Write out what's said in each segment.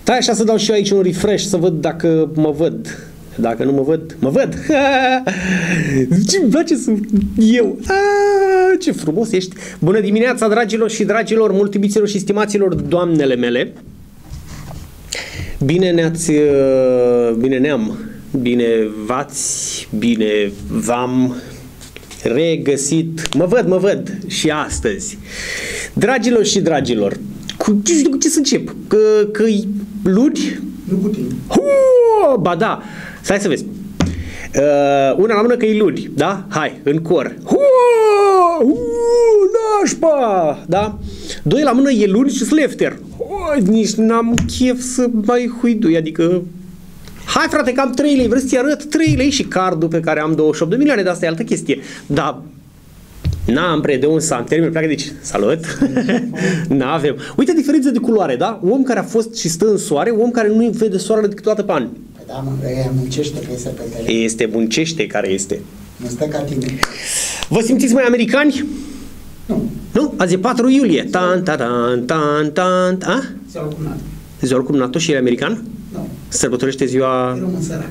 Stai așa să dau și eu aici un refresh să văd dacă mă văd. Dacă nu mă văd, mă văd. Ce-mi place să eu. Ce frumos ești. Bună dimineața, dragilor și dragilor, multibiților și stimaților, doamnele mele. Bine ne-am, bine v-ați, bine v-am regăsit. Mă văd și astăzi. Dragilor și dragilor, cu ce să încep? Că-i luni? Nu cu tine. Ba da, stai să vezi. Una la mână că e luni, da? Hai, în cor. Nașpa, da? Doi la mână e luni și slefter. Nici n-am chef să mai huidui, adică... Hai frate, că am 3 lei, vrei să-ți arăt 3 lei și cardul pe care am 28 de milioane, dar asta e altă chestie. Da, n-am de unde să am termin, pleacă, deci, salut, n-avem. Uite diferența de culoare, da? Om care a fost și stă în soare, om care nu vede soarele decât o dată pe an. Da, mă, ăia muncește că iese pe tele. Este muncește care este. Nu stă ca tine. Vă simțiți mai americani? Nu. Nu? Azi e 4 iulie. A? Ziua cum NATO. Ziua cum NATO și e american? Nu. Sărbătorește ziua... E român sărac.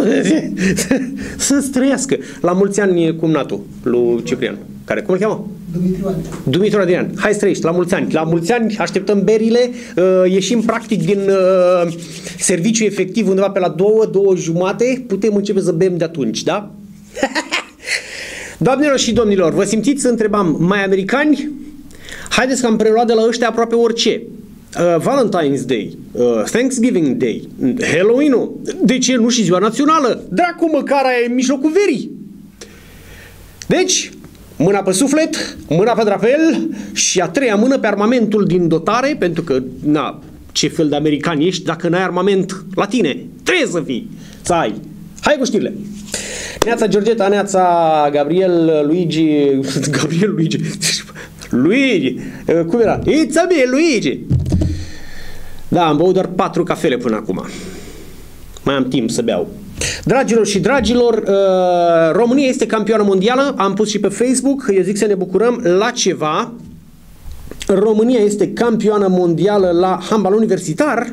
Să-ți trăiască. La mulți ani cum NATO, lui Ciprian. Care, cum îl cheamă? Dumitru Adrian. Hai să trăiești, la mulți ani. La mulți ani așteptăm berile, ieșim practic din serviciu efectiv undeva pe la 2:30, putem începe să bem de atunci, da? Doamnelor și domnilor, vă simțiți, întrebam, mai americani? Haideți că am preluat de la ăștia aproape orice. Valentine's Day, Thanksgiving Day, Halloween-ul, de ce nu și ziua națională? Dracu măcar aia e în mijlocul verii. Deci, mâna pe suflet, mâna pe drapel și a treia mână pe armamentul din dotare, pentru că, na, ce fel de american ești dacă n-ai armament la tine? Trebuie să fii, să ai. Hai cu știrile. Neața Georgeta, neața Gabriel, Luigi, cum era? It's a me, Luigi. Da, am băut doar 4 cafele până acum. Mai am timp să beau. Dragilor și dragilor, România este campioană mondială, am pus și pe Facebook, eu zic să ne bucurăm la ceva. România este campioană mondială la handbal universitar,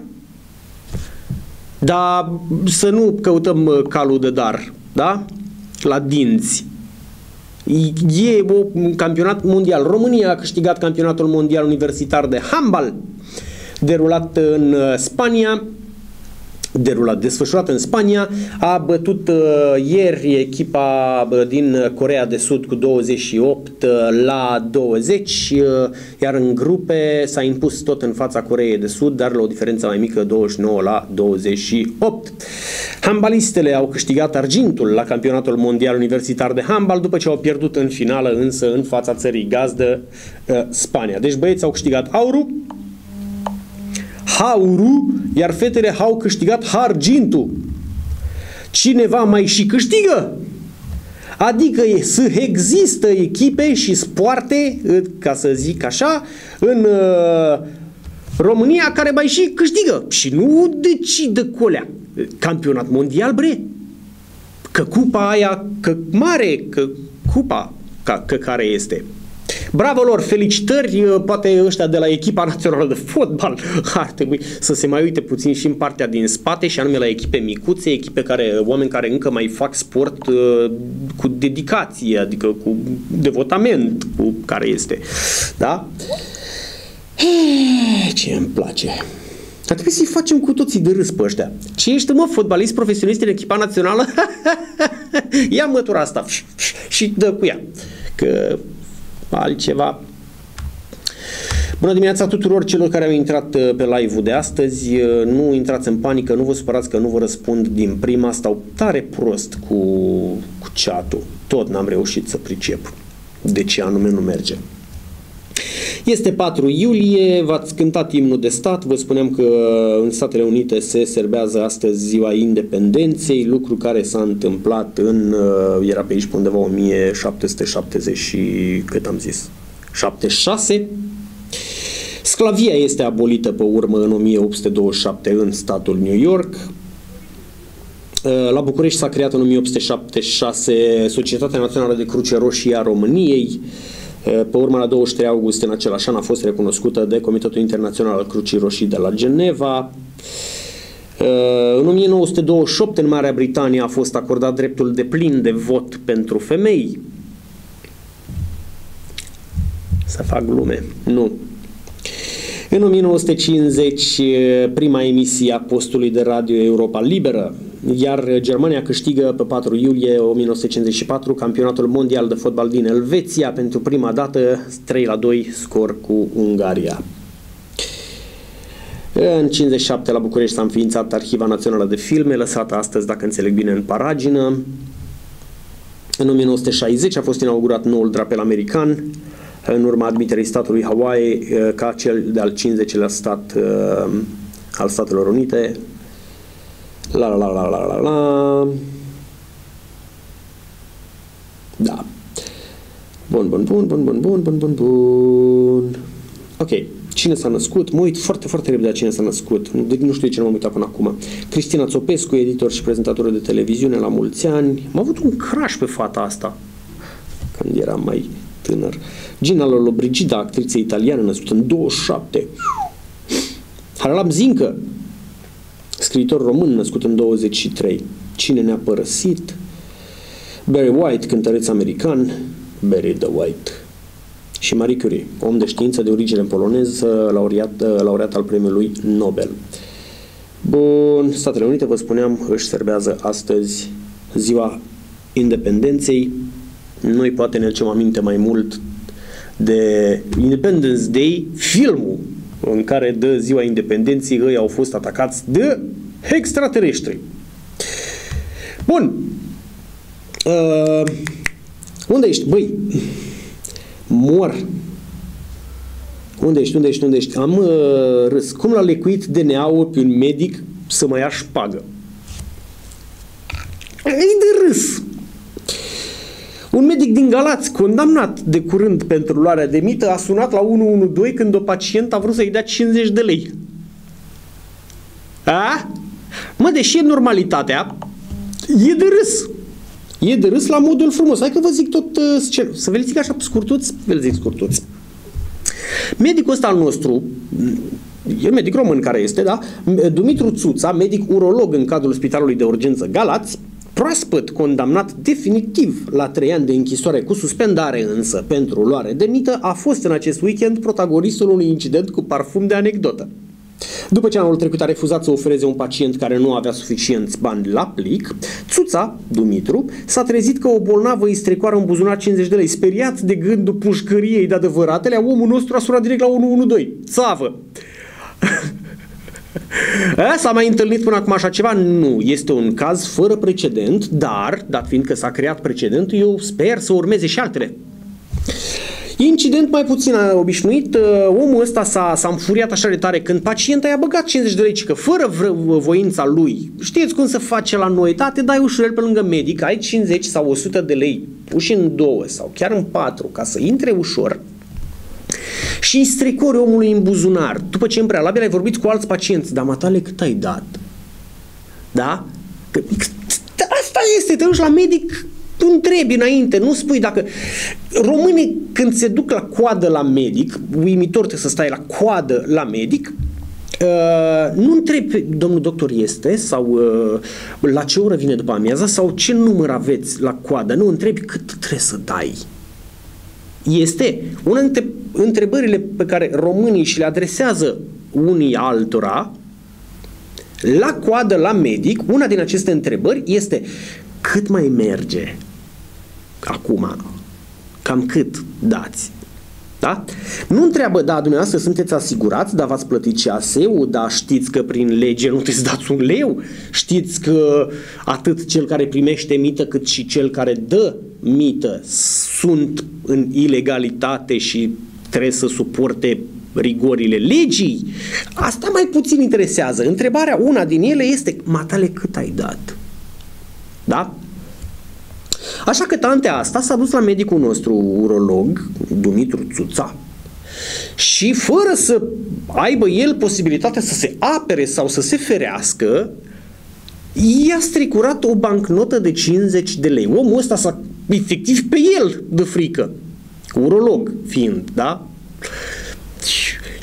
dar să nu căutăm calul de dar, da? La dinți. E un campionat mondial. România a câștigat campionatul mondial universitar de handbal, derulat în Spania, desfășurat în Spania, a bătut ieri echipa din Coreea de Sud cu 28 la 20, iar în grupe s-a impus tot în fața Coreei de Sud, dar la o diferență mai mică, 29 la 28. Handbalistele au câștigat argintul la campionatul mondial universitar de handbal, după ce au pierdut în finală însă în fața țării gazdă, Spania. Deci băieți au câștigat aurul, iar fetele au câștigat argintul. Cineva mai și câștigă? Adică să există echipe și spoarte, ca să zic așa, în România care mai și câștigă. Și nu decidă colea. Campionat mondial, bre. Că cupa aia, că mare, că cupa că care este. Bravo lor, felicitări, poate ăștia de la echipa națională de fotbal ar trebui să se mai uite puțin și în partea din spate și anume la echipe micuțe, echipe care, oameni care încă mai fac sport cu dedicație, adică cu devotament, cu care este, da? Ce îmi place. Dar trebuie să-i facem cu toții de râs pe ăștia. Ce ești, mă, fotbalist profesionist în echipa națională? Ia mătura asta și dă cu ea. Că altceva. Bună dimineața tuturor celor care au intrat pe live-ul de astăzi. Nu intrați în panică, nu vă supărați că nu vă răspund din prima. Stau tare prost cu chat-ul. Tot n-am reușit să pricep de ce anume nu merge. Este 4 iulie, v-ați cântat imnul de stat, vă spuneam că în Statele Unite se serbează astăzi ziua independenței, lucru care s-a întâmplat era pe aici pe undeva 1770 și cât am zis, 76. Sclavia este abolită pe urmă în 1827 în statul New York. La București s-a creat în 1876 Societatea Națională de Cruce Roșie a României. Pe urmă, la 23 august în același an a fost recunoscută de Comitetul Internațional al Crucii Roșii de la Geneva. În 1928 în Marea Britanie a fost acordat dreptul deplin de vot pentru femei. Să fac glume. Nu. În 1950 prima emisie a postului de radio Europa Liberă, iar Germania câștigă pe 4 iulie 1954 campionatul mondial de fotbal din Elveția pentru prima dată 3-2 scor cu Ungaria. În 57 la București s-a înființat Arhiva Națională de Filme, lăsată astăzi, dacă înțeleg bine, în paragină. În 1960 a fost inaugurat noul drapel american, în urma admiterii statului Hawaii ca cel de-al 50-lea stat al Statelor Unite. Da. Bun. Ok. Cine s-a născut? Mă uit foarte, foarte repede la cine s-a născut. Nu știu de ce nu m-am uitat până acum. Cristina Țopescu, editor și prezentator de televiziune, la mulți ani. Am avut un crush pe fata asta când eram mai tânăr. Gina Lollobrigida, actriță italiană, născută în 27. Haralab Zincă, scriitor român, născut în 23. Cine ne-a părăsit? Barry White, cântăreț american. Barry the White. Și Marie Curie, om de știință de origine poloneză, laureat al premiului Nobel. Bun, Statele Unite, vă spuneam, își serbează astăzi ziua independenței. Noi poate ne aducem aminte mai mult de Independence Day, filmul în care de ziua independenței ei au fost atacați de extraterestri. Bun. Unde ești? Băi, mor. Unde ești? Am râs. Cum l-a lecuit DNA-ul pe un medic să mă ia șpagă? E de râs. Un medic din Galați, condamnat de curând pentru luarea de mită, a sunat la 112 când o pacient a vrut să-i dea 50 de lei. A? Mă, deși e normalitatea, e de râs. E de râs la modul frumos. Hai că vă zic tot să vă zic așa scurtuți, vă zic scurtuți. Medicul ăsta al nostru, e medic român care este, da? Dumitru Țuța, medic urolog în cadrul Spitalului de Urgență Galați, proaspăt condamnat definitiv la 3 ani de închisoare cu suspendare însă pentru luare de mită, a fost în acest weekend protagonistul unui incident cu parfum de anecdotă. După ce anul trecut a refuzat să ofereze un pacient care nu avea suficienți bani la plic, Țuța, Dumitru, s-a trezit că o bolnavă îi strecoară în buzunar 50 de lei. Speriat de gândul pușcăriei de adevăratele, omul nostru a sunat direct la 112. Țavă! S-a mai întâlnit până acum așa ceva? Nu. Este un caz fără precedent, dar, dat fiind că s-a creat precedent, eu sper să urmeze și altele. Incident mai puțin obișnuit, omul ăsta s-a înfuriat așa de tare când pacienta i-a băgat 50 de lei, că fără voința lui, știți cum se face la noi, da, te dai ușurel pe lângă medic, ai 50 sau 100 de lei, puși în 2 sau chiar în 4 ca să intre ușor și îi strecori omului în buzunar. După ce în prealabil ai vorbit cu alți pacienți, dar matale cât ai dat? Da? Că asta este, te duci la medic, tu întrebi înainte, nu spui dacă... Românii când se duc la coadă la medic, uimitor trebuie să stai la coadă la medic, nu întrebi, domnul doctor este, sau la ce oră vine după amiaza, sau ce număr aveți la coadă, nu întrebi cât trebuie să dai. Este una dintre întrebările pe care românii și le adresează unii altora la coadă la medic. Una din aceste întrebări este: cât mai merge acum? Cam cât dați? Da? Nu întreabă, da, dumneavoastră sunteți asigurați, dar v-ați plătit CAS-ul, dar știți că prin lege nu trebuie să dați un leu, știți că atât cel care primește mită cât și cel care dă mită sunt în ilegalitate și trebuie să suporte rigorile legii. Asta mai puțin interesează. Întrebarea, una din ele este: matale, cât ai dat? Da? Așa că tantea asta s-a dus la medicul nostru urolog, Dumitru Țuța, și fără să aibă el posibilitatea să se apere sau să se ferească, i-a stricurat o bancnotă de 50 de lei. Omul ăsta s-a efectiv pe el de frică, urolog fiind, da?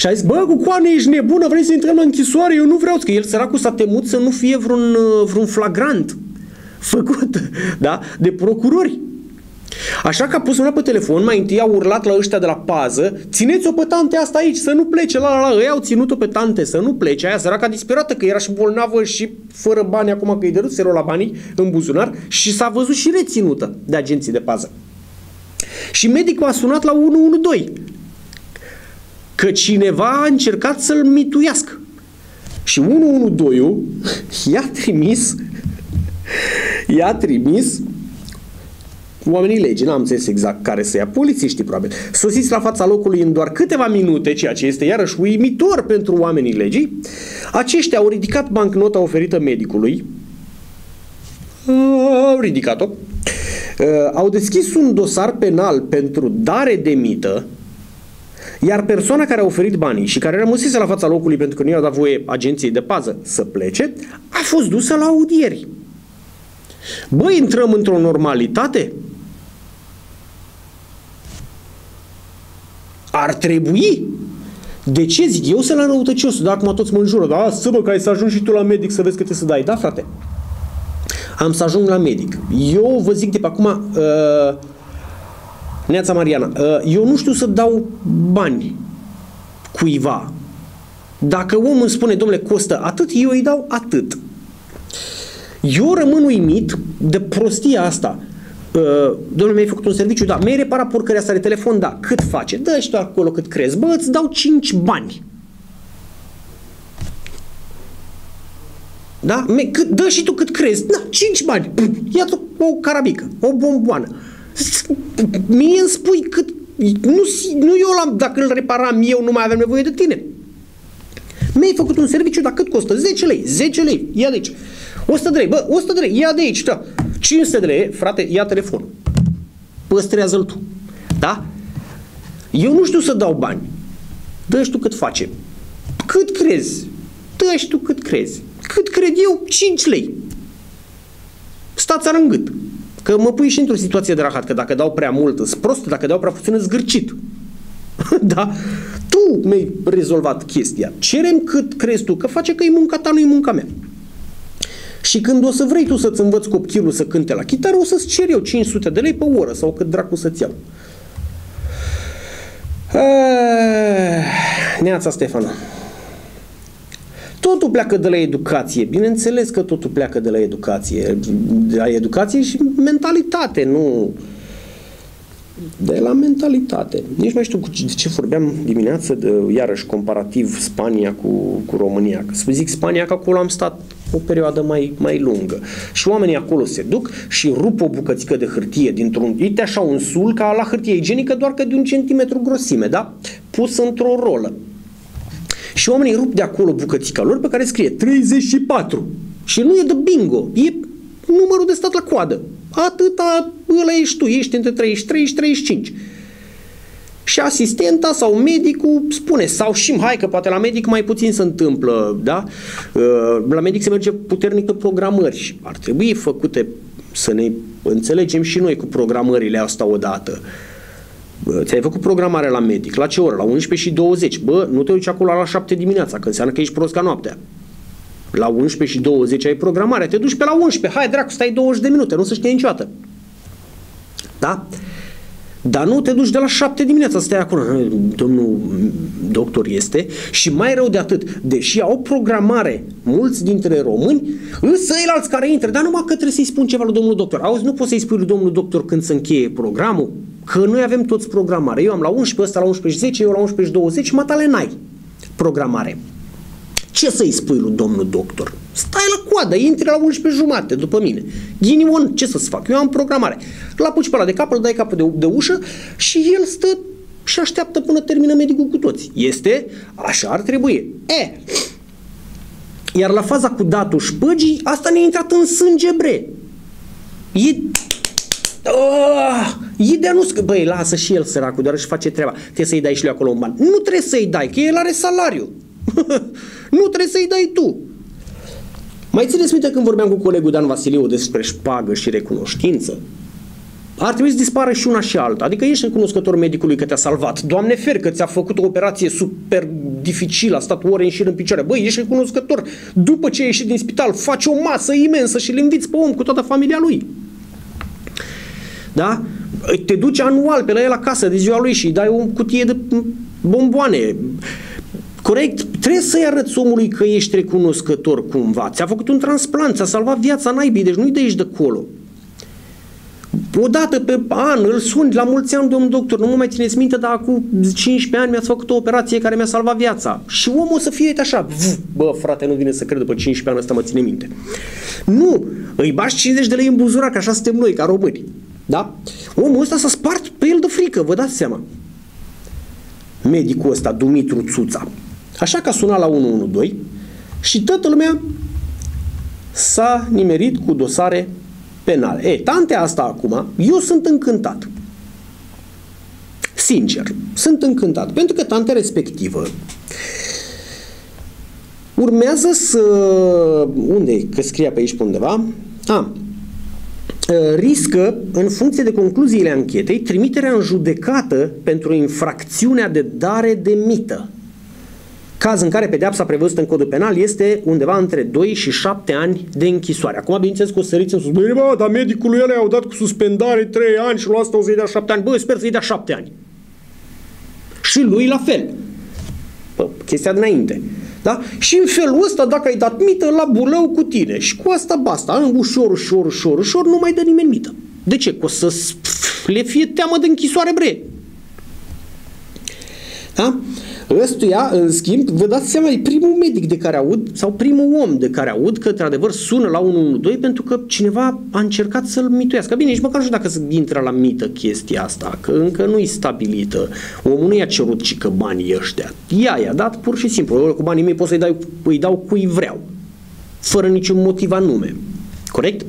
Și a zis, bă, Cucoane, ești nebună, vrei să intrăm la închisoare? Eu nu vreau, că el săracul s-a temut să nu fie vreun flagrant făcut, da, de procurori. Așa că a pus mâna pe telefon, mai întâi a urlat la ăștia de la pază, țineți-o pe tante asta aici, să nu plece, ei au ținut-o pe tante să nu plece, aia săraca disperată că era și bolnavă și fără bani, acum că îi dărut se la banii în buzunar și s-a văzut și reținută de agenții de pază. Și medicul a sunat la 112 că cineva a încercat să-l mituiască. Și 112 i-a trimis oamenii legii, n-am înțeles exact care să ia, polițiștii probabil, sosiți la fața locului în doar câteva minute, ceea ce este iarăși uimitor pentru oamenii legii. Aceștia au ridicat bancnota oferită medicului, au ridicat-o, au deschis un dosar penal pentru dare de mită, iar persoana care a oferit banii și care rămăsese la fața locului pentru că nu i-a dat voie agenției de pază să plece, a fost dusă la audieri. Băi, intrăm într-o normalitate? Ar trebui. De ce zic? Eu sunt la răutăcios, dar acum toți mă înjură. Da, să bă, că ai să ajungi și tu la medic să vezi câte să dai. Da, frate. Am să ajung la medic. Eu vă zic de pe acum, Neața Mariana, eu nu știu să dau bani cuiva. Dacă omul îmi spune, domnule, costă atât, eu îi dau atât. Eu rămân uimit de prostia asta. Domnule, mi-ai făcut un serviciu? Da. Mi-ai reparat porcăria asta de telefon? Da. Cât face? Dă și tu acolo cât crezi. Bă, îți dau 5 bani. Da? Dă și tu cât crezi. Da, 5 bani. Ia-ți o carabică, o bomboană. Mie îmi spui cât... Nu eu l-am, dacă îl reparam eu, nu mai aveam nevoie de tine. Mi-ai făcut un serviciu, dar cât costă? 10 lei. 10 lei. Ia de aici. 100 de lei. Bă, 100 de lei. Ia de aici. Da. 500 de lei. Frate, ia telefonul. Păstrează-l tu. Da? Eu nu știu să dau bani. Dă și tu cât face. Cât crezi? Dă și tu cât crezi. Cât cred eu? 5 lei. Stați-ar în gât. Că mă pui și într-o situație de rahat. Că dacă dau prea mult, îs prost. Dacă dau prea puțin, îs gârcit. Da? Tu mi-ai rezolvat chestia. Cerem cât crezi tu. Că face că e munca ta, nu e munca mea. Și când o să vrei tu să-ți învăți copilul să cânte la chitară, o să-ți cer eu 500 de lei pe oră sau cât dracu să-ți iau. Neața Stefana. Totul pleacă de la educație. Bineînțeles că totul pleacă de la educație. De la educație și mentalitate, nu... De la mentalitate. Nici mai știu de ce vorbeam dimineață, iarăși comparativ Spania cu România. Să zic Spania, că acolo am stat o perioadă mai lungă. Și oamenii acolo se duc și rup o bucățică de hârtie dintr-un... Uite așa un sul ca la hârtie igienică, doar că de 1 centimetru grosime, da? Pus într-o rolă. Și oamenii rup de acolo bucățica lor pe care scrie 34. Și nu e de bingo, e numărul de stat la coadă. Atâta, ăla ești tu, ești între 33 și 35. Și asistenta sau medicul spune, sau și hai că poate la medic mai puțin se întâmplă, da? La medic se merge puternic pe programări și ar trebui făcute să ne înțelegem și noi cu programările astea odată. Ți-ai făcut programare la medic, la ce oră? La 11:20. Bă, nu te duci acolo la 7 dimineața, că înseamnă că ești prost ca noaptea. La 11:20 ai programare, te duci pe la 11, hai dracu, stai 20 de minute, nu se știe niciodată. Da? Dar nu te duci de la 7 dimineața, stai acolo, domnul doctor este, și mai rău de atât, deși au programare mulți dintre români, însă ceilalți care intră, dar numai că trebuie să-i spun ceva lui domnul doctor. Auzi, nu poți să-i spui lui domnul doctor când se încheie programul, că noi avem toți programare. Eu am la 11, ăsta la 11:10, eu la 11:20, matale n-ai programare. Ce să-i spui lui domnul doctor? Stai la coadă, intri la 11:30 după mine. Ghinion, ce să-ți fac? Eu am programare. Îl apuci pe ăla de cap, îl dai capul de ușă și el stă și așteaptă până termină medicul cu toți. Este? Așa ar trebui. Iar la faza cu datul șpăgii, asta ne-a intrat în sânge, bre. E de anunț că, băi, lasă și el săracul, doar își face treaba. Trebuie să-i dai și lui acolo un ban. Nu trebuie să-i dai, că el are salariu. Nu trebuie să-i dai tu. Mai țineți minte când vorbeam cu colegul Dan Vasiliu despre șpagă și recunoștință? ar trebui să dispară și una și alta. Adică ești recunoscător medicului că te-a salvat. Doamne fer că ți-a făcut o operație super dificilă, a stat ore în șir în picioare. Băi, ești recunoscător. După ce ai ieșit din spital, faci o masă imensă și îl inviți pe om cu toată familia lui. Da? Te duci anual pe la el acasă de ziua lui și îi dai o cutie de bomboane. Corect? Trebuie să-i arăți omului că ești recunoscător cumva. Ți-a făcut un transplant, ți-a salvat viața naibii, deci nu-i de aici de acolo. O dată pe an îl suni la mulți ani, domnul doctor, nu mă mai țineți minte, dar acum 15 ani mi-ați făcut o operație care mi-a salvat viața. Și omul o să fie uite așa, bă, frate, nu vine să cred, după 15 ani ăsta mă ține minte. Nu, îi bași 50 de lei în buzunar, că așa suntem noi, ca români. Da? Omul ăsta s-a spart pe el de frică, vă dați seama. Medicul ăsta, Dumitru Țuța. Așa că a sunat la 112 și toată lumea s-a nimerit cu dosare penale. Tantea asta acum, eu sunt încântat. Sincer, sunt încântat. Pentru că tantea respectivă urmează să... Unde e? Că scria pe aici pe undeva. Riscă, în funcție de concluziile anchetei, trimiterea în judecată pentru infracțiunea de dare de mită. Caz în care pedeapsa prevăzută în codul penal este undeva între 2 și 7 ani de închisoare. Acum, bineînțeles că o săriți în sus. Băi, bă, dar medicului ăla i-au dat cu suspendare 3 ani și la asta o să-i dea 7 ani. Bă, sper să-i dea 7 ani. Și lui la fel. Bă, chestia dinainte. Da? Și în felul ăsta, dacă ai dat mită, la bulău cu tine. Și cu asta basta. Ușor, nu mai dă nimeni mită. De ce? Că o să le fie teamă de închisoare, bre. Da? Ăstuia, în schimb, vă dați seama, e primul medic de care aud, sau primul om de care aud că, într-adevăr, sună la 112 pentru că cineva a încercat să-l mituiască. Bine, nici măcar nu știu dacă se intră la mită chestia asta, că încă nu e stabilită. Omul nu i-a cerut cică banii ăștia. I-a dat pur și simplu. Cu banii mei pot să-i dau cui vreau, fără niciun motiv anume. Corect?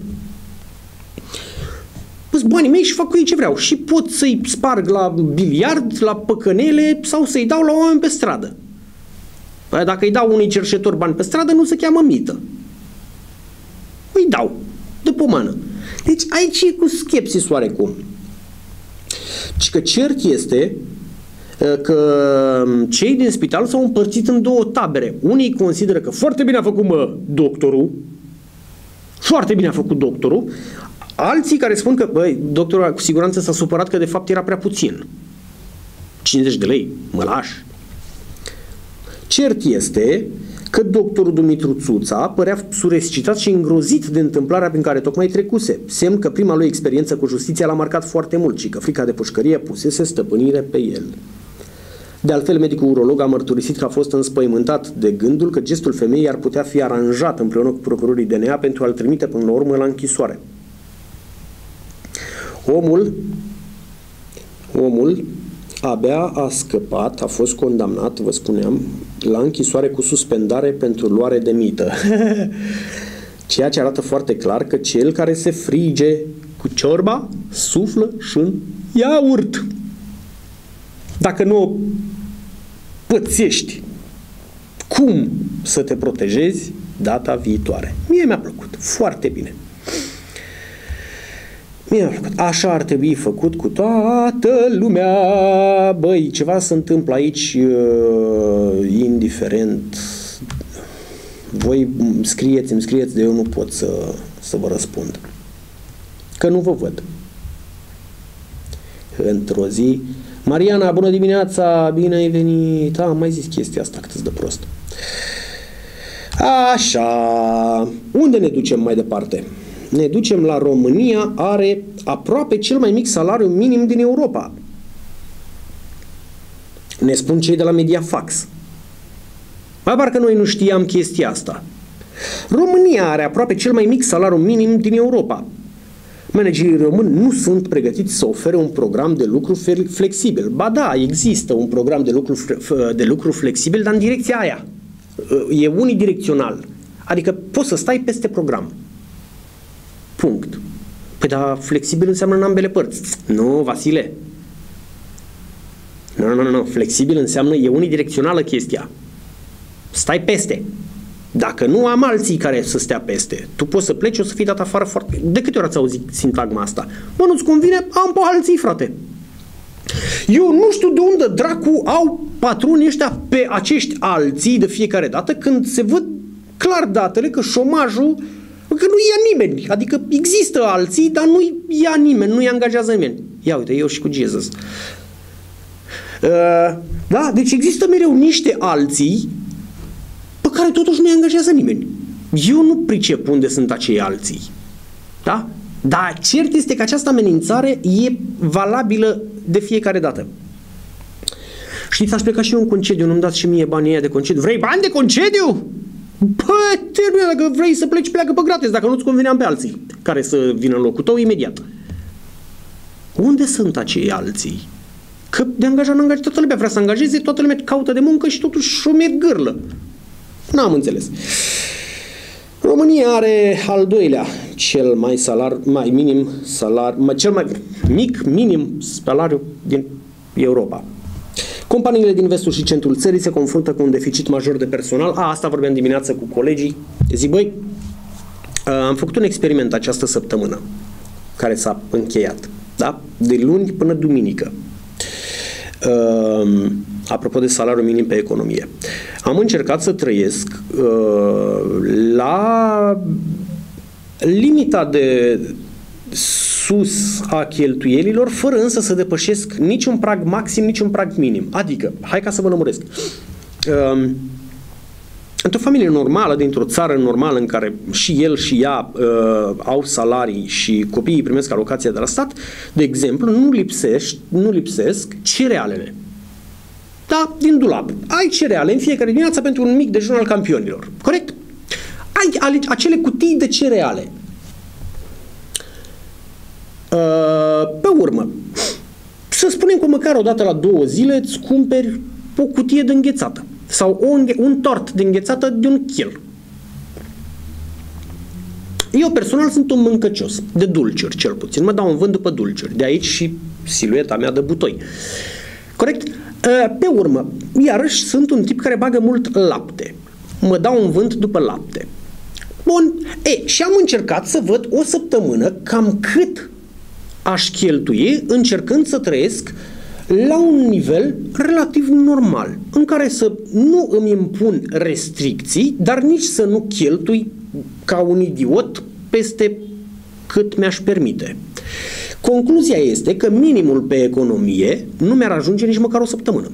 Păi banii mei și fac cu ei ce vreau. Și pot să-i sparg la biliard, la păcănele sau să-i dau la oameni pe stradă. Păi dacă îi dau unui cerșetor bani pe stradă, nu se cheamă mită. Îi dau. De pomană. Deci aici e cu skepsis oarecum. Și că cert este că cei din spital s-au împărțit în două tabere. Unii consideră că foarte bine a făcut doctorul. Foarte bine a făcut doctorul. Alții care spun că, băi, doctorul cu siguranță s-a supărat că de fapt era prea puțin. 50 de lei, mă lași. Cert este că doctorul Dumitru Țuța părea surescitat și îngrozit de întâmplarea prin care tocmai trecuse. Semn că prima lui experiență cu justiția l-a marcat foarte mult și că frica de pușcărie pusese stăpânire pe el. De altfel, medicul urolog a mărturisit că a fost înspăimântat de gândul că gestul femeii ar putea fi aranjat împreună cu procurorii DNA pentru a-l trimite până la urmă la închisoare. Omul abia a scăpat, a fost condamnat, vă spuneam, la închisoare cu suspendare pentru luare de mită. Ceea ce arată foarte clar că cel care se frige cu ciorba suflă și în iaurt. Dacă nu o pățești, cum să te protejezi data viitoare? Mie mi-a plăcut foarte bine. Așa ar trebui făcut cu toată lumea. Băi, ceva se întâmplă aici, indiferent. Voi îmi scrieți, de eu nu pot să vă răspund. Că nu vă văd. Într-o zi, Mariana, bună dimineața, bine ai venit. Am mai zis chestia asta, cât de prost. Așa, unde ne ducem mai departe? Ne ducem la România, are aproape cel mai mic salariu minim din Europa. Ne spun cei de la Mediafax. Mai parcă noi nu știam chestia asta. România are aproape cel mai mic salariu minim din Europa. Managerii români nu sunt pregătiți să ofere un program de lucru flexibil. Ba da, există un program de lucru flexibil, dar în direcția aia. E unidirecțional. Adică poți să stai peste program. Punct. Păi da, flexibil înseamnă în ambele părți. Nu, Vasile. Nu. Flexibil înseamnă, e unidirecțională chestia. Stai peste. Dacă nu am alții care să stea peste, tu poți să pleci, o să fii dat afară foarte... De câte ori ați auzit sintagma asta? Mă, nu-ți convine? Am pe alții, frate. Eu nu știu de unde dracu au patronii ăștia pe acești alții de fiecare dată când se văd clar datele că șomajul, că nu ia nimeni. Adică există alții, dar nu ia nimeni, nu-i angajează nimeni. Ia uite, eu și cu Jesus. Da? Deci există mereu niște alții pe care totuși nu-i angajează nimeni. Eu nu pricep unde sunt acei alții. Da? Dar cert este că această amenințare e valabilă de fiecare dată. Știți, aș pleca și eu în concediu, nu-mi dați și mie banii aia de concediu. Vrei bani de concediu? Păi, termină, dacă vrei să pleci, pleacă pe gratis, dacă nu-ți conveneam pe alții care să vină în locul tău imediat. Unde sunt acei alții? Că de angajat nu angajează, toată lumea vrea să angajeze, toată lumea caută de muncă și totuși șomer gârlă. N-am înțeles. România are al doilea cel mai mic minim salariu din Europa. Companiile din vestul și centrul țării se confruntă cu un deficit major de personal. Asta vorbeam dimineață cu colegii. Zic, băi, am făcut un experiment această săptămână care s-a încheiat, da? De luni până duminică. Apropo de salariul minim pe economie. Am încercat să trăiesc la limita de sus a cheltuielilor, fără însă să depășesc niciun prag maxim, niciun prag minim. Adică, hai ca să vă lămuresc. Într-o familie normală, dintr-o țară normală în care și el și ea au salarii și copiii primesc alocația de la stat, de exemplu, nu lipsesc cerealele. Da, din dulap. Ai cereale în fiecare dimineață pentru un mic dejun al campionilor. Corect? Ai acele cutii de cereale. Pe urmă, să spunem că măcar o dată la 2 zile îți cumperi o cutie de înghețată sau un tort de înghețată de 1 kg. Eu personal sunt un mâncăcios de dulciuri, cel puțin. Mă dau un vânt după dulciuri. De aici și silueta mea de butoi. Corect? Pe urmă, iarăși sunt un tip care bagă mult lapte. Mă dau un vânt după lapte. Bun. Și am încercat să văd o săptămână cam cât aș cheltui încercând să trăiesc la un nivel relativ normal, în care să nu îmi impun restricții, dar nici să nu cheltui ca un idiot peste cât mi-aș permite. Concluzia este că minimul pe economie nu mi-ar ajunge nici măcar o săptămână.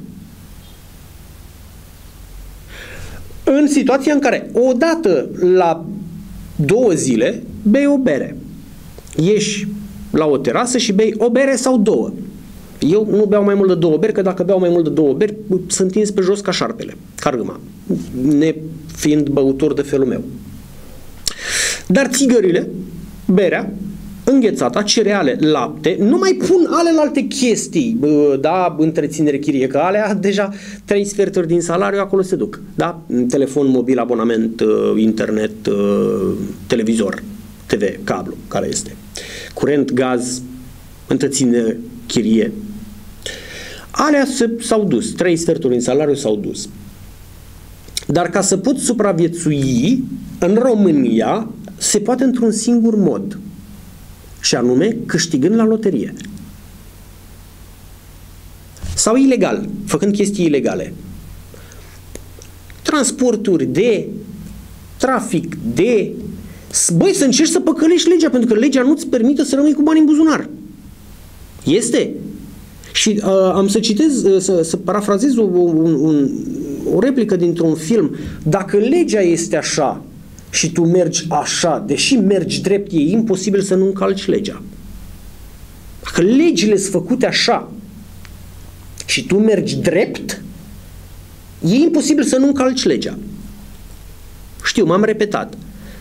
În situația în care odată la 2 zile bei o bere, ieși la o terasă și bei o bere sau 2. Eu nu beau mai mult de 2 beri, că dacă beau mai mult de 2 beri, sunt întins pe jos ca șarpele, ca râma, nefiind băutor de felul meu. Dar țigările, berea, înghețata, cereale, lapte, nu mai pun alelalte chestii, da, întreținere, chirie, că alea deja 3/4 din salariu acolo se duc, da? Telefon mobil, abonament, internet, televizor, TV, cablu, care este, curent, gaz, întreținere, chirie. Alea s-au dus, 3/4 din salariu s-au dus. Dar ca să poți supraviețui, în România se poate într-un singur mod, și anume câștigând la loterie. Sau ilegal, făcând chestii ilegale. Transporturi de, trafic de... Băi, să încerci să păcălești legea, pentru că legea nu-ți permite să rămâi cu bani în buzunar. Este. Și am să citez, să parafrazez o replică dintr-un film. Dacă legea este așa și tu mergi așa, deși mergi drept, e imposibil să nu încalci legea. Dacă legile sunt făcute așa și tu mergi drept, e imposibil să nu încalci legea. Știu, m-am repetat.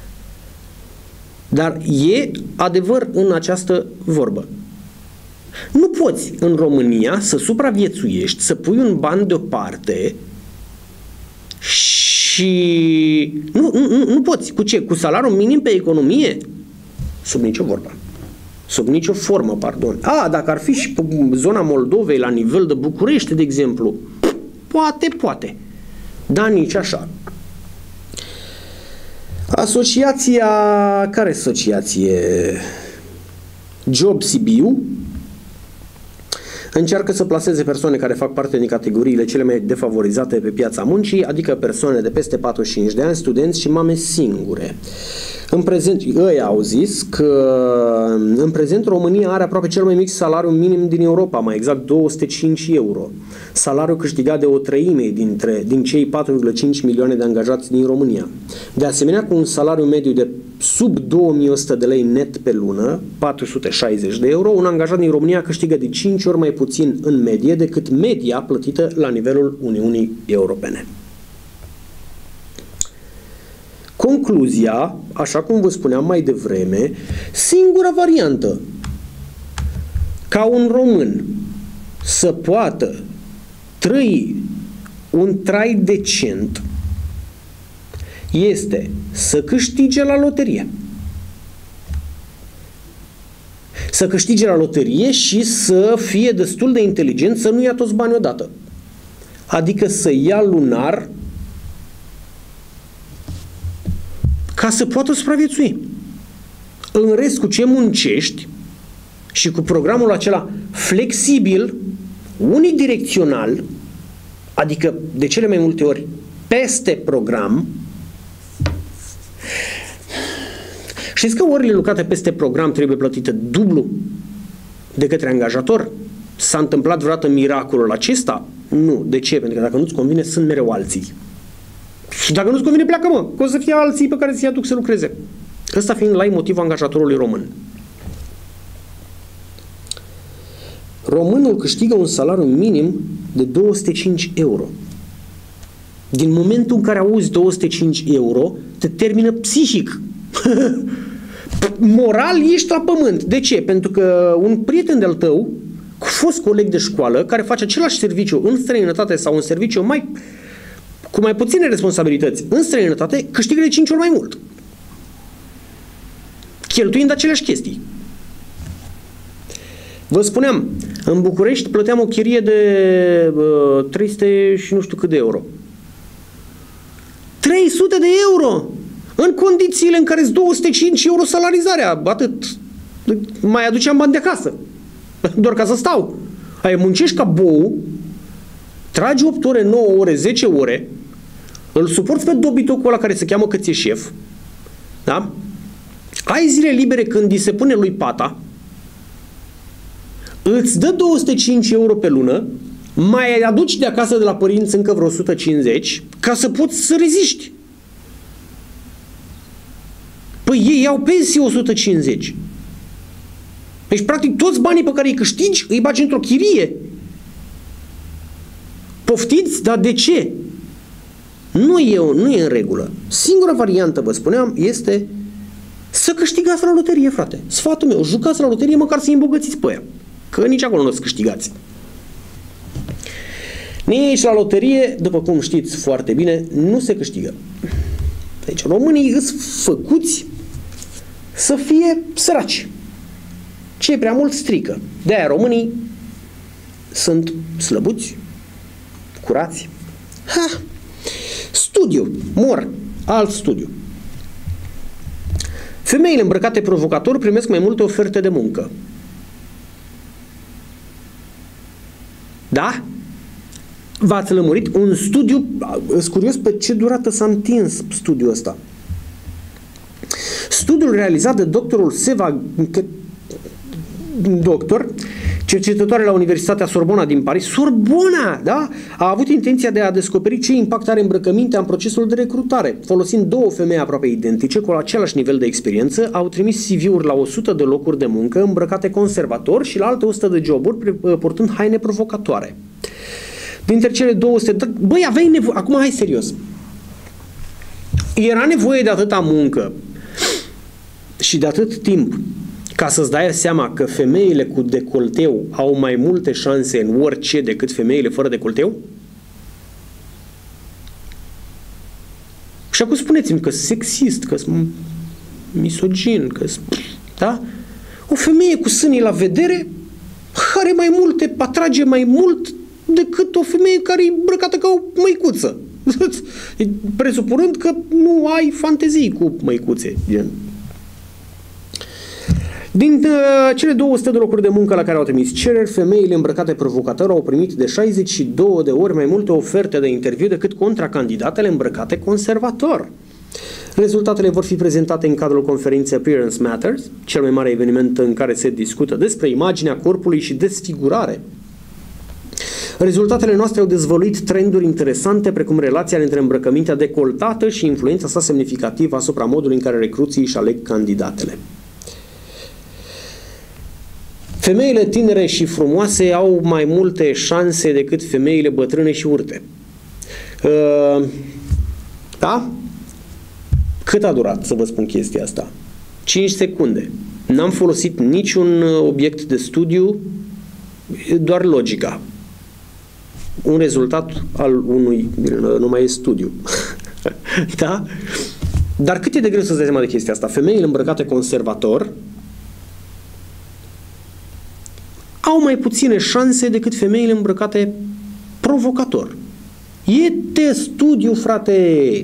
Dar e adevăr în această vorbă. Nu poți în România să supraviețuiești, să pui un ban deoparte și nu poți. Cu ce? Cu salariul minim pe economie? Sub nicio vorbă. Sub nicio formă, pardon. Dacă ar fi și pe zona Moldovei la nivel de București, de exemplu, poate. Dar nici așa. Asociația, care asociație? Job Sibiu încearcă să plaseze persoane care fac parte din categoriile cele mai defavorizate pe piața muncii, adică persoane de peste 45 de ani, studenți și mame singure. În prezent, ei au zis că în prezent România are aproape cel mai mic salariu minim din Europa, mai exact 205 euro. Salariu câștigat de o treime din cei 4,5 milioane de angajați din România. De asemenea, cu un salariu mediu de sub 2100 de lei net pe lună, 460 de euro, un angajat din România câștigă de 5 ori mai puțin în medie decât media plătită la nivelul Uniunii Europene. Concluzia, așa cum vă spuneam mai devreme, singura variantă ca un român să poată trăi un trai decent este să câștige la loterie. Să câștige la loterie și să fie destul de inteligent să nu ia toți banii odată. Adică să ia lunar ca să poată supraviețui. În rest, cu ce muncești și cu programul acela flexibil, unidirecțional, adică de cele mai multe ori peste program, știți că orele lucrate peste program trebuie plătite dublu de către angajator? S-a întâmplat vreodată miracolul acesta? Nu. De ce? Pentru că dacă nu-ți convine, sunt mereu alții. Și dacă nu-ți convine, pleacă, mă, că o să fie alții pe care ți-i aduc să lucreze. Ăsta fiind la motivul angajatorului român. Românul câștigă un salariu minim de 205 euro. Din momentul în care auzi 205 euro, te termină psihic. Moral ești la pământ. De ce? Pentru că un prieten de-al tău, fost coleg de școală, care face același serviciu în străinătate sau un serviciu cu mai puține responsabilități în străinătate, câștigă de 5 ori mai mult. Cheltuind aceleași chestii. Vă spuneam, în București plăteam o chirie de 300 și nu știu cât de euro. 300 de euro! În condițiile în care sunt 205 euro salarizarea. Atât. Mai aduceam bani de acasă. Doar ca să stau. Ai muncești ca bou, tragi 8 ore, 9 ore, 10 ore, îl suporți pe dobitocul ăla care se cheamă că ți-e șef, da? Ai zile libere când îi se pune lui pata, îți dă 205 euro pe lună, mai aduci de acasă de la părinți încă vreo 150 ca să poți să reziști. Păi ei iau pensie 150. Deci, practic, toți banii pe care îi câștigi îi bagi într-o chirie. Poftiți? Dar de ce? Nu e în regulă. Singura variantă, vă spuneam, este să câștigați la loterie, frate. Sfatul meu, jucați la loterie măcar să-i îmbogățiți pe ea. Că nici acolo nu o să câștigați. Nici la loterie, după cum știți foarte bine, nu se câștigă. Deci românii îs făcuți să fie săraci. Ce e prea mult strică. De-aia românii sunt slăbuți, curați. Studiu. Alt studiu. Femeile îmbrăcate provocator primesc mai multe oferte de muncă. Da? V-ați lămurit? Un studiu, sunt curios pe ce durată s-a întins studiul ăsta. Studiul realizat de doctorul Seva, cercetătoare la Universitatea Sorbona din Paris, Sorbona, da? A avut intenția de a descoperi ce impact are îmbrăcămintea în procesul de recrutare. Folosind două femei aproape identice, cu același nivel de experiență, au trimis CV-uri la 100 de locuri de muncă îmbrăcate conservator și la alte 100 de joburi portând haine provocatoare. Dintre cele 200... Băi, aveai nevoie... Acum, hai serios. Era nevoie de atâta muncă și de atât timp ca să-ți dai seama că femeile cu decolteu au mai multe șanse în orice decât femeile fără decolteu? Și acum spuneți-mi că sexist, că misogin, că... Da? O femeie cu sânii la vedere atrage mai mult decât o femeie care e îmbrăcată ca o măicuță. Presupunând că nu ai fantezii cu măicuțe. Din cele 200 de locuri de muncă la care au trimis cereri, femeile îmbrăcate provocator au primit de 62 de ori mai multe oferte de interviu decât contracandidatele îmbrăcate conservator. Rezultatele vor fi prezentate în cadrul conferinței Appearance Matters, cel mai mare eveniment în care se discută despre imaginea corpului și desfigurare. Rezultatele noastre au dezvăluit trenduri interesante, precum relația între îmbrăcămintea decoltată și influența sa semnificativă asupra modului în care recruții își aleg candidatele. Femeile tinere și frumoase au mai multe șanse decât femeile bătrâne și urte. Da? Cât a durat să vă spun chestia asta? 5 secunde. N-am folosit niciun obiect de studiu, doar logica. Un rezultat al unui, nu mai e studiu. Da? Dar cât e de greu să-ți dai seama de chestia asta? Femeile îmbrăcate conservator au mai puține șanse decât femeile îmbrăcate provocator. E de studiu, frate!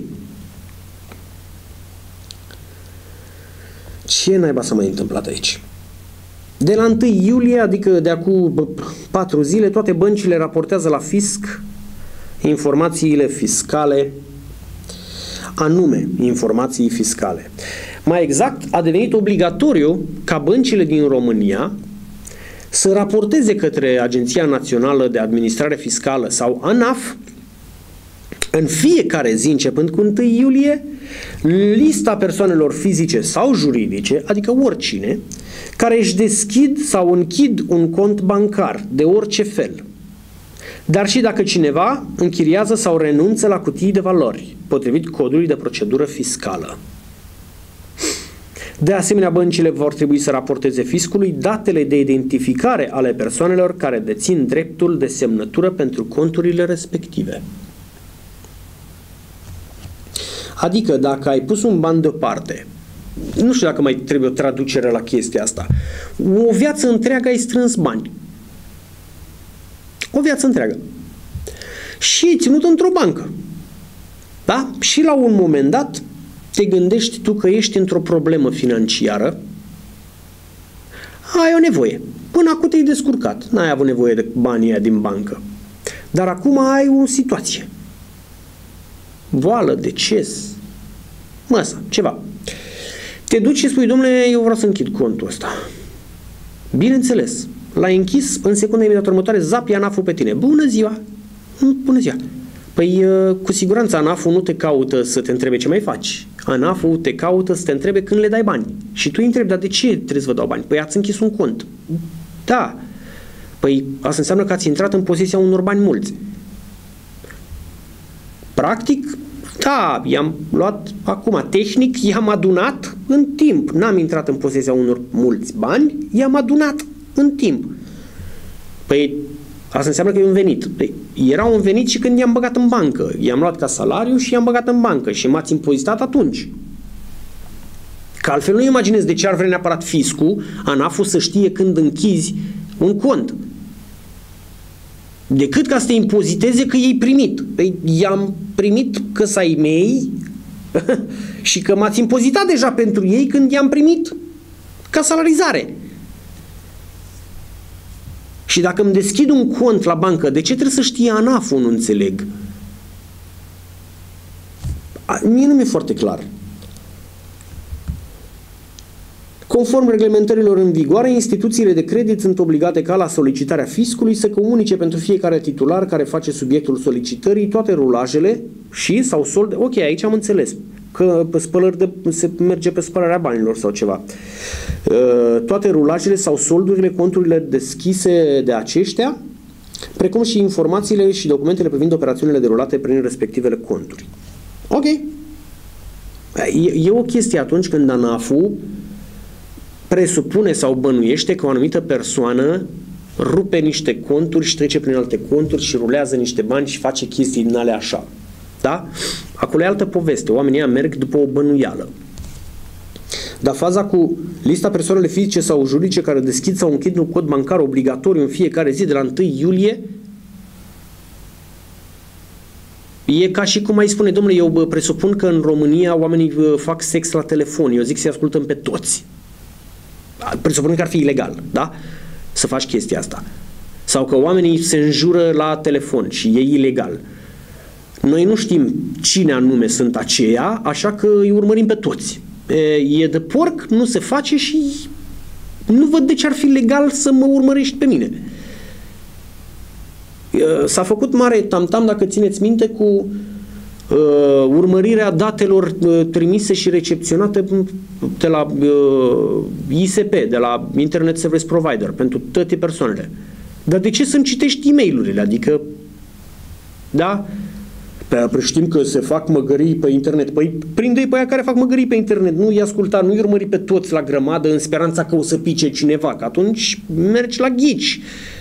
Ce naiba s-a mai întâmplat aici? De la 1 iulie, adică de acum 4 zile, toate băncile raportează la fisc informațiile fiscale, anume informații fiscale. Mai exact, a devenit obligatoriu ca băncile din România să raporteze către Agenția Națională de Administrare Fiscală sau ANAF în fiecare zi, începând cu 1 iulie, lista persoanelor fizice sau juridice, adică oricine, care își deschid sau închid un cont bancar de orice fel. Dar și dacă cineva închiriază sau renunță la cutii de valori, potrivit codului de procedură fiscală. De asemenea, băncile vor trebui să raporteze fiscului datele de identificare ale persoanelor care dețin dreptul de semnătură pentru conturile respective. Adică dacă ai pus un ban deoparte, nu știu dacă mai trebuie o traducere la chestia asta, o viață întreagă ai strâns bani. O viață întreagă. Și ai ținut într-o bancă. Da? Și la un moment dat te gândești tu că ești într-o problemă financiară, ai o nevoie. Până acum te-ai descurcat. N-ai avut nevoie de banii aia din bancă. Dar acum ai o situație. Boală, deces, măsa, ceva. Te duci și spui, domnule, eu vreau să închid contul ăsta. Bineînțeles, l-ai închis, în secunda imediat următoare, zapi ANAF-ul pe tine. Bună ziua! Bună ziua! Păi, cu siguranță ANAF-ul nu te caută să te întrebe ce mai faci. ANAF-ul te caută să te întrebe când le dai bani. Și tu îi întrebi, dar de ce trebuie să vă dau bani? Păi ați închis un cont. Da. Păi asta înseamnă că ați intrat în posesia unor bani mulți. Practic, da, i-am luat acum, tehnic, i-am adunat în timp. N-am intrat în posesia unor mulți bani, i-am adunat în timp. Păi, asta înseamnă că e un venit. Păi, era un venit și când i-am băgat în bancă. I-am luat ca salariu și i-am băgat în bancă și m-ați impozitat atunci. Că altfel nu imaginez de ce ar vrea neapărat fiscul, ANAF-ul să știe când închizi un cont. Decât ca să te impoziteze că i-ai primit. Păi, i-am primit că s-ai mei și că m-ați impozitat deja pentru ei când i-am primit ca salarizare. Și dacă îmi deschid un cont la bancă, de ce trebuie să știe ANAF-ul? Nu înțeleg. Mie nu mi-e foarte clar. Conform reglementărilor în vigoare, instituțiile de credit sunt obligate ca la solicitarea fiscului să comunice pentru fiecare titular care face subiectul solicitării toate rulajele și sau solde. Ok, aici am înțeles că se merge pe spălarea banilor sau ceva. Toate rulajele sau soldurile, conturile deschise de aceștia, precum și informațiile și documentele privind operațiunile derulate prin respectivele conturi. Ok. E o chestie atunci când ANAF-ul presupune sau bănuiește că o anumită persoană rupe niște conturi și trece prin alte conturi și rulează niște bani și face chestii din alea așa. Da? Acolo e altă poveste. Oamenii ăia merg după o bănuială. Dar faza cu lista persoanele fizice sau juridice care deschid sau închid un cod bancar obligatoriu în fiecare zi de la 1 iulie E ca și cum ai spune, domnule, eu presupun că în România oamenii fac sex la telefon. Eu zic să-i ascultăm pe toți. Presupun că ar fi ilegal, da? Să faci chestia asta. Sau că oamenii se înjură la telefon și e ilegal. Noi nu știm cine anume sunt aceia, așa că îi urmărim pe toți. E de porc, nu se face și nu văd de ce ar fi legal să mă urmărești pe mine. S-a făcut mare tamtam, dacă țineți minte, cu urmărirea datelor trimise și recepționate de la ISP, de la Internet Service Provider, pentru toate persoanele. Dar de ce să-mi citești e-mail-urile? Adică, da? Știm că se fac măgării pe internet. Păi prinde-i pe aia care fac măgării pe internet. Nu-i asculta, nu-i urmări pe toți la grămadă în speranța că o să pice cineva, că atunci mergi la ghici.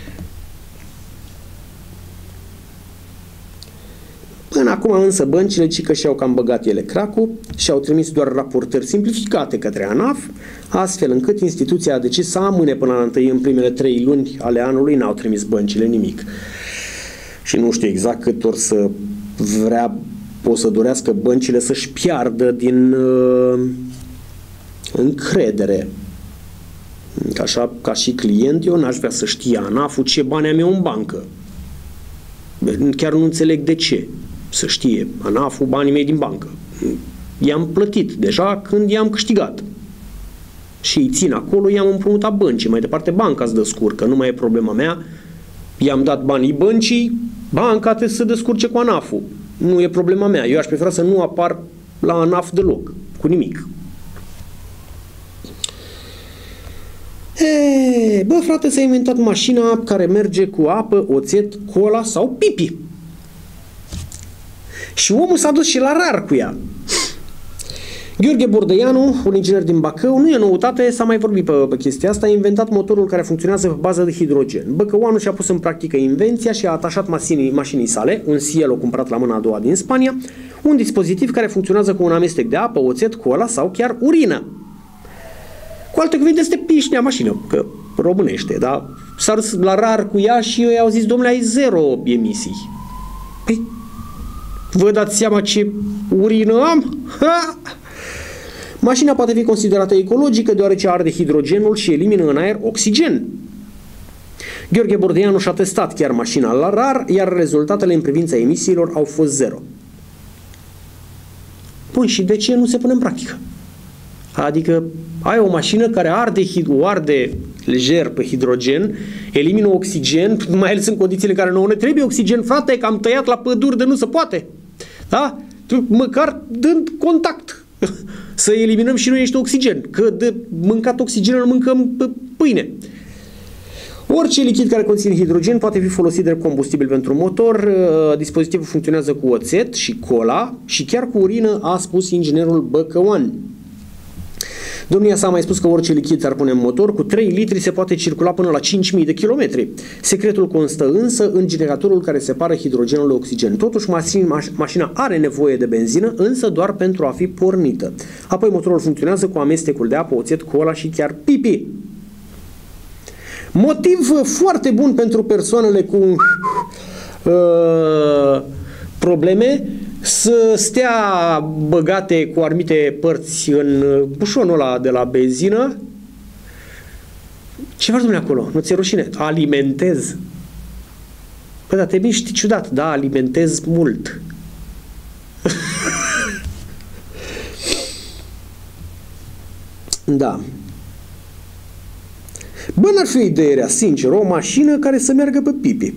Până acum însă băncile cică și-au cam băgat ele cracul și au trimis doar raportări simplificate către ANAF, astfel încât instituția a decis să amâne până la 1 în primele 3 luni ale anului, n-au trimis băncile nimic. Și nu știu exact cât or să o să dorească băncile să-și piardă din încredere. Așa, ca și client, eu n-aș vrea să știe ANAF-ul ce bani am eu în bancă. Chiar nu înțeleg de ce. Să știe ANAF-ul banii mei din bancă. I-am plătit deja când i-am câștigat. Și îi țin acolo, i-am împrumutat băncii. Mai departe banca îți descurcă, nu mai e problema mea. I-am dat banii băncii, banca trebuie să se descurce cu ANAF-ul. Nu e problema mea. Eu aș prefera să nu apar la ANAF deloc, cu nimic. Bă, frate, s-a inventat mașina care merge cu apă, oțet, cola sau pipi. Și omul s-a dus și la rar cu ea. Gheorghe Bordeianu, un inginer din Bacău, nu e noutate, s-a mai vorbit pe chestia asta, a inventat motorul care funcționează pe bază de hidrogen. Băcăuanul și-a pus în practică invenția și a atașat mașinii sale, un Cielo cumpărat la mâna a doua din Spania, un dispozitiv care funcționează cu un amestec de apă, oțet, cola sau chiar urină. Cu alte cuvinte, este pișnea mașină, că românește, da? S-a dus la rar cu ea și ei au zis, domnule, ai 0 emisii. Păi, vă dați seama ce urină am? Ha! Mașina poate fi considerată ecologică deoarece arde hidrogenul și elimină în aer oxigen. Gheorghe Bordeianu și-a testat chiar mașina la rar, iar rezultatele în privința emisiilor au fost 0. Bun, și de ce nu se pune în practică? Adică ai o mașină care arde lejer pe hidrogen, elimină oxigen, mai ales în condițiile în care nouă ne trebuie oxigen, frate, că am tăiat la păduri de nu se poate. Da? Măcar dând contact să eliminăm și noi niște oxigen, că de mâncat oxigen îl mâncăm pâine. Orice lichid care conține hidrogen poate fi folosit de combustibil pentru motor, dispozitivul funcționează cu oțet și cola și chiar cu urină, a spus inginerul Băcăuan. Domnia s-a mai spus că orice lichid s-ar pune în motor, cu 3 litri se poate circula până la 5.000 de kilometri. Secretul constă însă în generatorul care separă hidrogenul de oxigen. Totuși, mașina are nevoie de benzină, însă doar pentru a fi pornită. Apoi motorul funcționează cu amestecul de apă, oțet, cola și chiar pipi. Motiv foarte bun pentru persoanele cu probleme să stea băgate cu anumite părți în bușonul ăla de la benzină. Ce faci, domnule, acolo? Nu ți-e rușine? Alimentez. Păi da, te miști ciudat. Da, alimentez mult. Da. Bă, n-ar fi o idee rea, sincer, o mașină care să meargă pe pipi.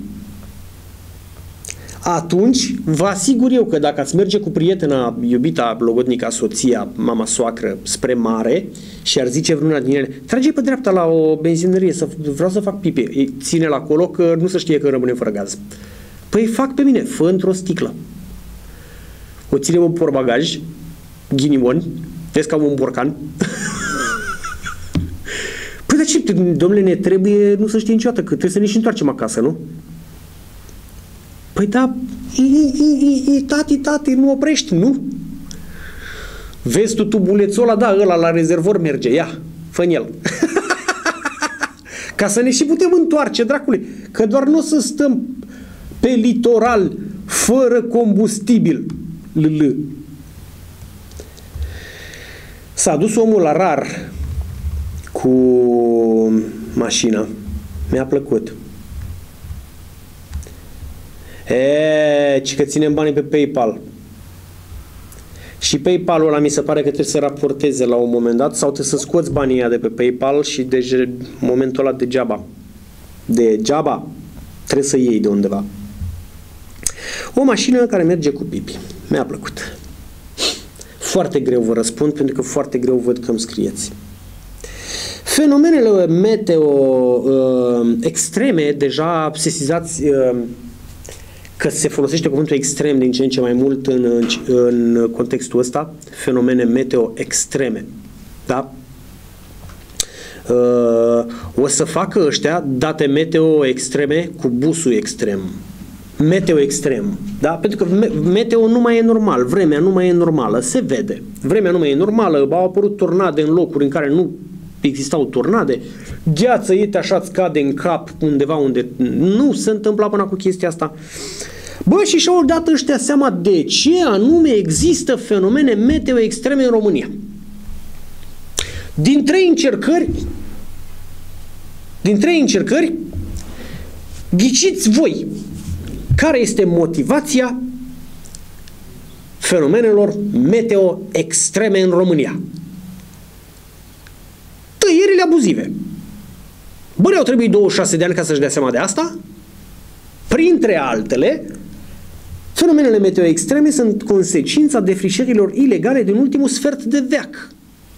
Atunci, vă asigur eu că dacă ați merge cu prietena, iubita, logodnica, soția, mama, soacră, spre mare și ar zice vreuna din ele, trage pe dreapta la o benzinărie, vreau să fac pipi, ține-l acolo că nu se știe că rămâne fără gaz. Păi fac pe mine, fă într-o sticlă. O ținem în portbagaj, ghinimon, vezi ca un borcan. Păi de ce, domnule, ne trebuie, nu să știe niciodată, că trebuie să ne și întoarcem acasă, nu? Păi da, tati, nu oprești, nu? Vezi tu tubulețul ăla, da, ăla la rezervor merge, ia, fă-n el. Ca să ne și putem întoarce, dracule, că doar nu o să stăm pe litoral fără combustibil. S-a dus omul la RAR cu mașina. Mi-a plăcut. Ci că ținem banii pe PayPal. Și PayPal-ul ăla mi se pare că trebuie să raporteze la un moment dat sau trebuie să scoți banii ăia de pe PayPal și de momentul ăla degeaba trebuie să iei de undeva. O mașină care merge cu pipi. Mi-a plăcut. Foarte greu vă răspund pentru că foarte greu văd că îmi scrieți. Fenomenele meteo extreme, deja sesizați că se folosește cuvântul extrem din ce în ce mai mult în contextul ăsta, fenomene meteo extreme. Da? O să facă ăștia date meteo extreme cu busul extrem. Meteo extrem. Da? Pentru că meteo nu mai e normal, vremea nu mai e normală, se vede. Vremea nu mai e normală, au apărut tornade în locuri în care nu existau tornade, gheață iete așa îți cade în cap undeva unde nu se întâmpla până cu chestia asta. Bă, și și-au dat ăștia seama de ce anume există fenomene meteo extreme în România. Din trei încercări, ghiciți voi care este motivația fenomenelor meteo extreme în România. Tăierile abuzive. Bă, le-au trebuit 26 de ani ca să-și dea seama de asta? Printre altele, fenomenele meteo extreme sunt consecința defrișărilor ilegale din ultimul sfert de veac.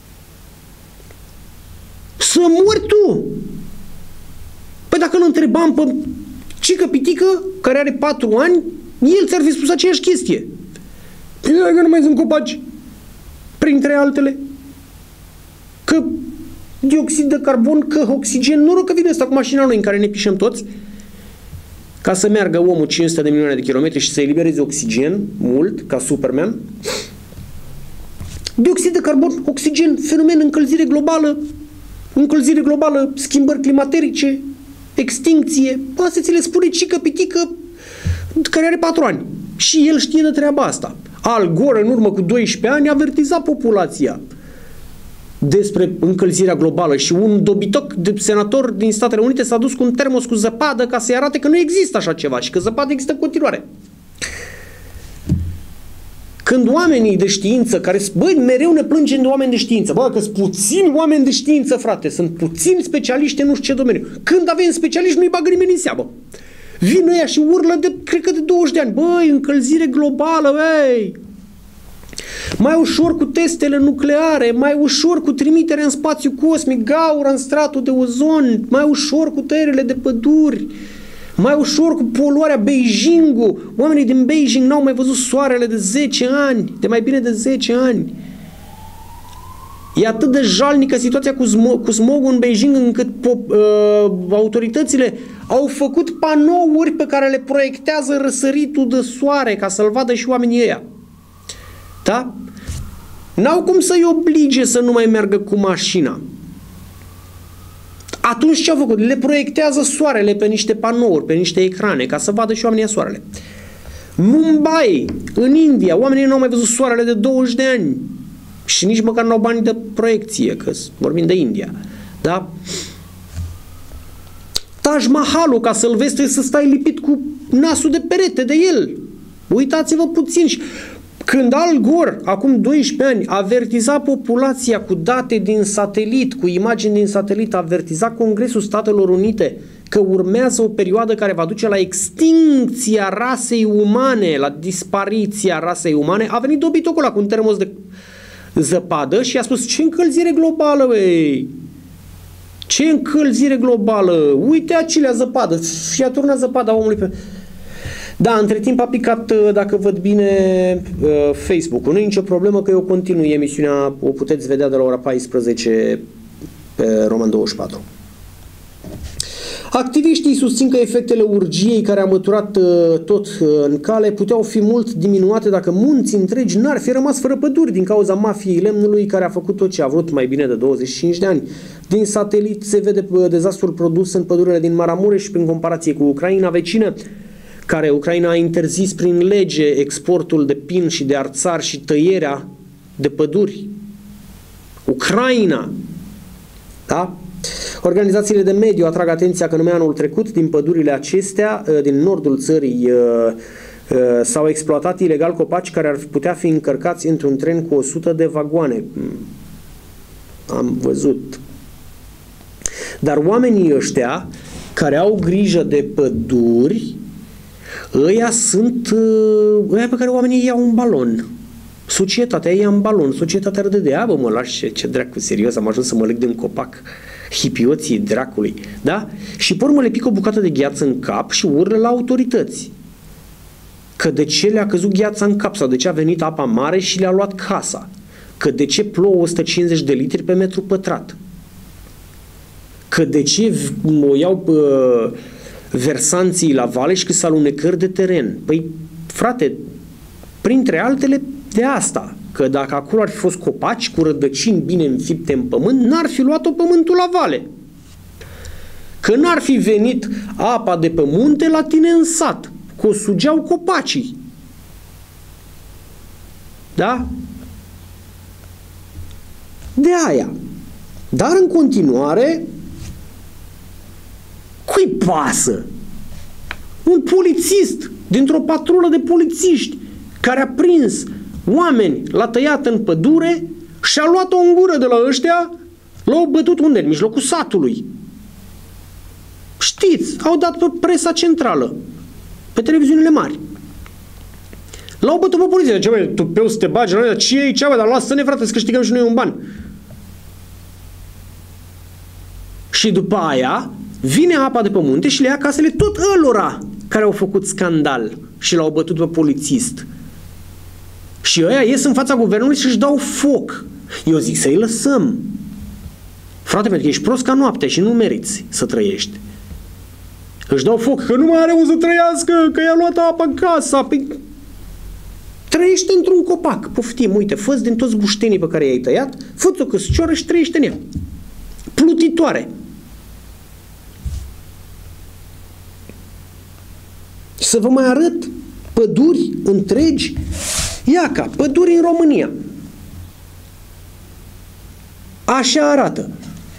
Să mori tu! Păi dacă îl întrebam pe cică pitică, care are 4 ani, el ți-ar fi spus aceeași chestie. Păi dacă nu mai sunt copaci, printre altele, că dioxid de carbon, că oxigen, noroc că vine asta cu mașina noi în care ne pișăm toți, ca să meargă omul 500 de milioane de kilometri și să elibereze oxigen mult, ca Superman. Dioxid de carbon, oxigen, fenomen, încălzire globală, schimbări climaterice, extincție. Asta ți le spune cică pitică care are 4 ani. Și el știe de treaba asta. Al Gore, în urmă cu 12 ani, avertiza populația despre încălzirea globală și un dobitoc de senator din Statele Unite s-a dus cu un termos cu zăpadă ca să-i arate că nu există așa ceva și că zăpadă există în continuare. Când oamenii de știință, care, băi, mereu ne plângem de oameni de știință, bă, că sunt puțini oameni de știință, frate, sunt puțini specialiști în nu știu ce domeniu. Când avem specialiști, nu-i bagă nimeni în seamă. Vin ăia și urlă de, cred că de 20 de ani, băi, încălzire globală, băi. Mai ușor cu testele nucleare, mai ușor cu trimiterea în spațiu cosmic, gaură în stratul de ozon, mai ușor cu tăierile de păduri, mai ușor cu poluarea Beijing-ul. Oamenii din Beijing n-au mai văzut soarele de 10 ani, de mai bine de 10 ani. E atât de jalnică situația cu smogul în Beijing încât autoritățile au făcut panouri pe care le proiectează răsăritul de soare ca să-l vadă și oamenii ăia. Da? N-au cum să-i oblige să nu mai meargă cu mașina. Atunci ce au făcut? Le proiectează soarele pe niște panouri, pe niște ecrane, ca să vadă și oamenii soarele. Mumbai, în India, oamenii nu au mai văzut soarele de 20 de ani și nici măcar nu au bani de proiecție, că vorbim de India. Da? Taj Mahalul, ca să-l vezi, trebuie să stai lipit cu nasul de perete de el. Uitați-vă puțin. Când Al Gore, acum 12 ani, avertiza populația cu date din satelit, cu imagini din satelit, avertiza Congresul Statelor Unite că urmează o perioadă care va duce la extincția rasei umane, la dispariția rasei umane, a venit dobitocul ăla cu un termos de zăpadă și a spus: ce încălzire globală, băi! Ce încălzire globală! Uite acelea zăpadă! Și a turnat zăpada omului pe... Da, între timp a picat, dacă văd bine, Facebook-ul. Nu e nicio problemă că eu continui emisiunea, o puteți vedea de la ora 14 pe Roman 24. Activiștii susțin că efectele urgiei care a măturat tot în cale puteau fi mult diminuate dacă munți întregi n-ar fi rămas fără păduri din cauza mafiei lemnului care a făcut tot ce a vrut mai bine de 25 de ani. Din satelit se vede dezastrul produs în pădurile din Maramureș și prin comparație cu Ucraina vecină. care Ucraina a interzis prin lege exportul de pin și de arțar și tăierea de păduri. Ucraina! Da? Organizațiile de mediu atrag atenția că numai anul trecut din pădurile acestea, din nordul țării, s-au exploatat ilegal copaci care ar putea fi încărcați într-un tren cu 100 de vagoane. Am văzut. Dar oamenii ăștia care au grijă de păduri, ăia pe care oamenii iau un balon. Societatea ia în balon, societatea râde de bă, mă lași, ce dracu, serios, am ajuns să mă leg de un copac. Hipioții dracului, da? Și pe urmă le pică o bucată de gheață în cap și urlă la autorități. Că de ce le-a căzut gheața în cap sau de ce a venit apa mare și le-a luat casa. Că de ce plouă 150 de litri pe metru pătrat. Că de ce o iau versanții la vale și că s alunecări de teren. Păi, frate, printre altele de asta, că dacă acolo ar fi fost copaci cu rădăcini bine înfipte în pământ, n-ar fi luat-o pământul la vale. Că n-ar fi venit apa de pe munte la tine în sat, că o sugeau copacii. Da? De aia. Dar în continuare, cui pasă? Un polițist dintr-o patrulă de polițiști care a prins oameni, l-a tăiat în pădure și a luat-o în gură de la ăștia, l-au bătut unde? În mijlocul satului. Știți, au dat pe presa centrală, pe televiziunile mari. L-au bătut pe poliție. Ce băi, tu peu să te bagi la noi, ce e aici, bă, dar lasă-ne, frate, să câștigăm și noi un ban. Și după aia vine apa de pe munte și le ia casele tot ălora care au făcut scandal și l-au bătut pe polițist. Și ăia ies în fața guvernului și își dau foc. Eu zic să-i lăsăm. Frate, pentru că ești prost ca noaptea și nu meriți să trăiești. Își dau foc, că nu mai are unde să trăiască, că i-a luat apa în casa. Păi, trăiește într-un copac. Poftim, uite, fă-ți din toți buștenii pe care i-ai tăiat, fă-ți o căscioară și trăiește în ea. Plutitoare. Să vă mai arăt păduri întregi. Iaca, păduri în România. Așa arată.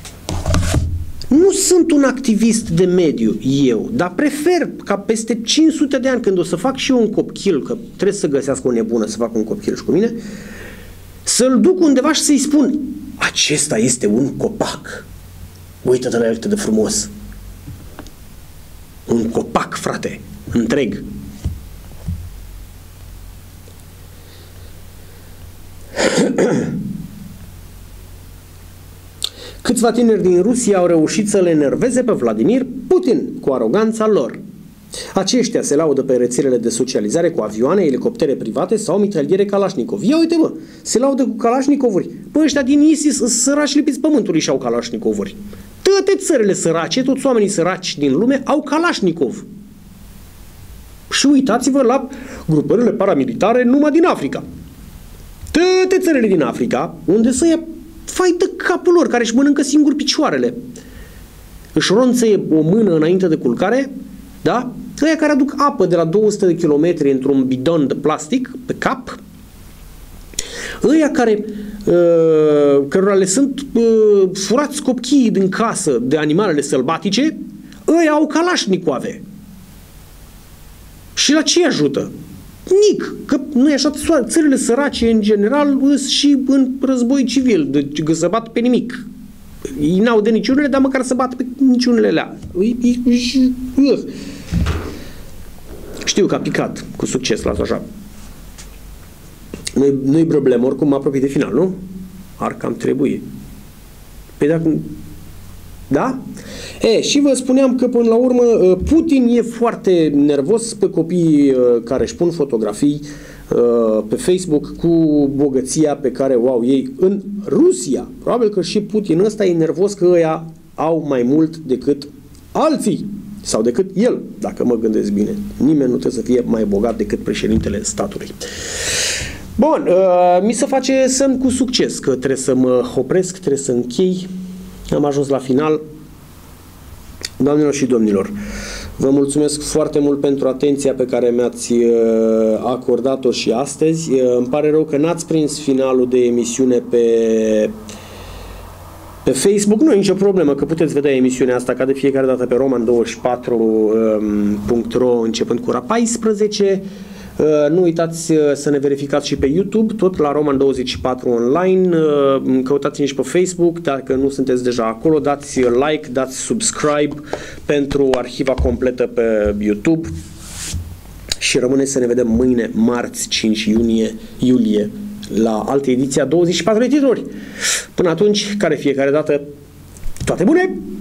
Nu sunt un activist de mediu eu, dar prefer ca peste 500 de ani, când o să fac și eu un copil, că trebuie să găsească o nebună să fac un copil și cu mine, să-l duc undeva și să-i spun: acesta este un copac. Uită-te la el cât de frumos. Un copac, frate, întreg. Câțiva tineri din Rusia au reușit să le enerveze pe Vladimir Putin cu aroganța lor. Aceștia se laudă pe rețelele de socializare cu avioane, elicoptere private sau mitraliere Kalashnikov. Ia uite, mă, se laudă cu Kalashnikovuri. Păi ăștia din ISIS sunt săraci lipiți pământului și au Kalashnikovuri. Toate țările sărace, toți oamenii săraci din lume au Kalashnikov. Și uitați-vă la grupările paramilitare numai din Africa. Toate țările din Africa, unde să ia fai de capul lor, care își mănâncă singur picioarele. Își ronțăie o mână înainte de culcare, da? Ăia care aduc apă de la 200 de kilometri într-un bidon de plastic pe cap, ăia care cărora le sunt furați copiii din casă de animalele sălbatice, ăia au Kalashnikove. Și la ce ajută? Nic, că nu e așa, țările sărace în general îs și în război civil, deci că se bat pe nimic. Ei n-au de niciunele, dar măcar să bat pe niciunele alea. Știu că a picat cu succes la așa. Nu-i problemă, oricum mă apropii de final, nu? Ar cam trebuie. Păi dacă... Da? Și vă spuneam că până la urmă Putin e foarte nervos pe copiii care își pun fotografii pe Facebook cu bogăția pe care o au ei în Rusia. Probabil că și Putin ăsta e nervos că ăia au mai mult decât alții sau decât el, dacă mă gândesc bine. Nimeni nu trebuie să fie mai bogat decât președintele statului. Bun, mi se face semn cu succes că trebuie să mă opresc, trebuie să închei. Am ajuns la final. Doamnelor și domnilor, Vă mulțumesc foarte mult pentru atenția pe care mi-ați acordat-o și astăzi. Îmi pare rău că n-ați prins finalul de emisiune pe Facebook. Nu e nicio problemă, că puteți vedea emisiunea asta ca de fiecare dată pe roman24.ro începând cu ora 14. Nu uitați să ne verificați și pe YouTube, tot la Roman24 online. Căutați-ne și pe Facebook, dacă nu sunteți deja acolo, dați like, dați subscribe pentru arhiva completă pe YouTube și rămâne să ne vedem mâine, marți 5 iulie, la altă ediție a 24 de titluri. Până atunci, care fiecare dată, toate bune!